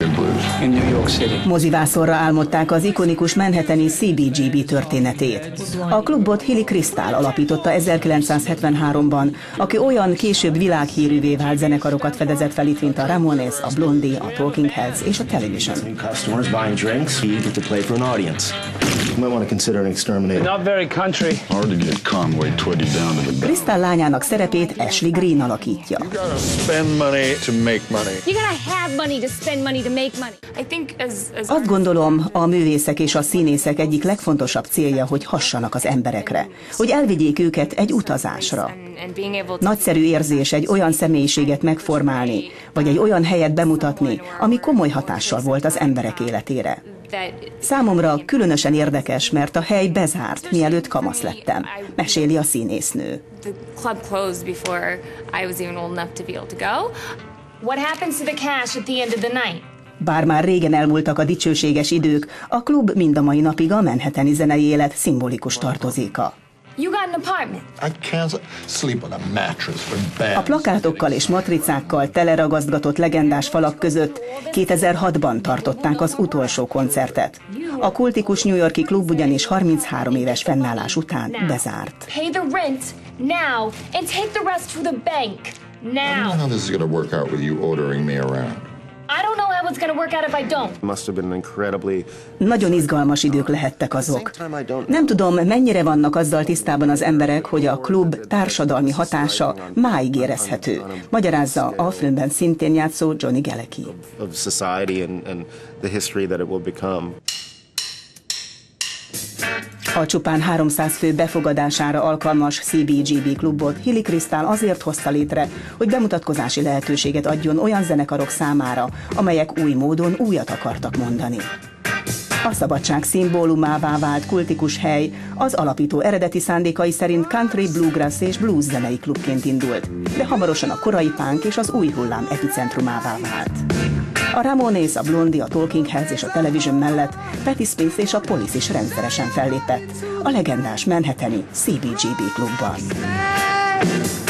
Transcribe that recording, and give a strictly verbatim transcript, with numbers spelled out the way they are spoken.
in New York City. Mozivászorra álmodták az ikonikus manhattani cé bé gé bé történetét. A klubot Hilly Kristal alapította ezerkilencszázhetvenháromban, aki olyan később világhírűvé vált zenekarokat fedezett fel itt, mint a Ramones, a Blondie, a Talking Heads és a Television. Kristal lányának szerepét Ashley Greene alakítja. Azt gondolom, a művészek és a színészek egyik legfontosabb célja, hogy hassanak az emberekre, hogy elvigyék őket egy utazásra. Nagyszerű érzés egy olyan személyiséget megformálni, vagy egy olyan helyet bemutatni, ami komoly hatással volt az emberek életére. Számomra különösen érdekes, mert a hely bezárt, mielőtt kamasz lettem, meséli a színésznő. Bár már régen elmúltak a dicsőséges idők, a klub mind a mai napig a manhattani zenei élet szimbolikus tartozéka. A plakátokkal és matricákkal teleragasztgatott legendás falak között kétezer-hatban tartották az utolsó koncertet. A kultikus New York-i klub ugyanis harminchárom éves fennállás után bezárt. Nagyon izgalmas idők lehettek azok. Nem tudom, mennyire vannak azzal tisztában az emberek, hogy a klub társadalmi hatása máig érezhető. Magyarázza a filmben szintén játszó Johnny Galecki. A csupán háromszáz fő befogadására alkalmas cé bé gé bé klubot Hilly Kristal azért hozta létre, hogy bemutatkozási lehetőséget adjon olyan zenekarok számára, amelyek új módon újat akartak mondani. A szabadság szimbólumává vált kultikus hely az alapító eredeti szándékai szerint country, bluegrass és blues zenei klubként indult, de hamarosan a korai punk és az új hullám epicentrumává vált. A Ramones, a Blondie, a Talking Heads és a Television mellett Patti Smith és a Police is rendszeresen fellépett a legendás manhattani cé bé gé bé klubban.